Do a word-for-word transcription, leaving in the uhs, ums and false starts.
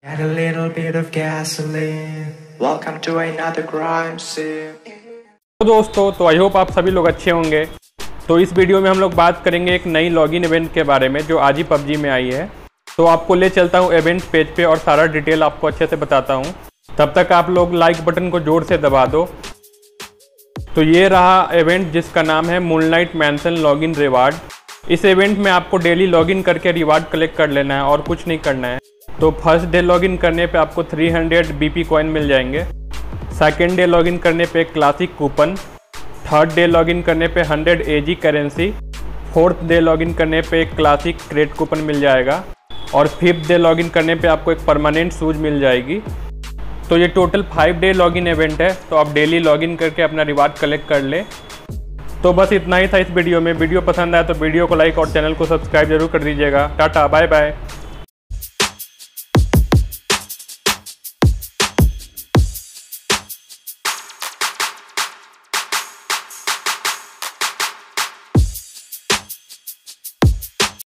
Add a little bit of gasoline. Welcome to another crime scene. तो दोस्तों, तो I hope आप सभी लोग अच्छे होंगे। तो इस वीडियो में हम लोग बात करेंगे एक नई लॉगिन इवेंट के बारे में जो आज ही पबजी में आई है। तो आपको ले चलता हूँ इवेंट पेज पे और सारा डिटेल आपको अच्छे से बताता हूँ। तब तक आप लोग लाइक बटन को जोर से दबा दो। तो ये रहा इवेंट जिसका नाम है मूनलाइट मैंसन लॉगिन रिवार्ड। इस इवेंट में आपको डेली लॉगिन करके रिवार्ड कलेक्ट कर लेना है और कुछ नहीं करना है। तो फर्स्ट डे लॉगिन करने पे आपको तीन सौ बीपी कॉइन मिल जाएंगे। सेकेंड डे लॉगिन करने पे classic coupon. Third day login करने पे सौ AG currency. Fourth day login करने पे एक क्लासिक क्रेट कूपन मिल जाएगा और फिफ्थ डे लॉगिन करने पे आपको एक परमानेंट शूज मिल जाएगी। तो ये total five day login event है। तो आप डेली लॉगिन करके अपना रिवार्ड कलेक्ट कर ले। तो बस इतना ही था इस वीडियो में। वीडियो पसंद आया तो वीडियो को लाइक और चैनल को सब्सक्राइब जरूर कर दीजिएगा। Tata bye bye.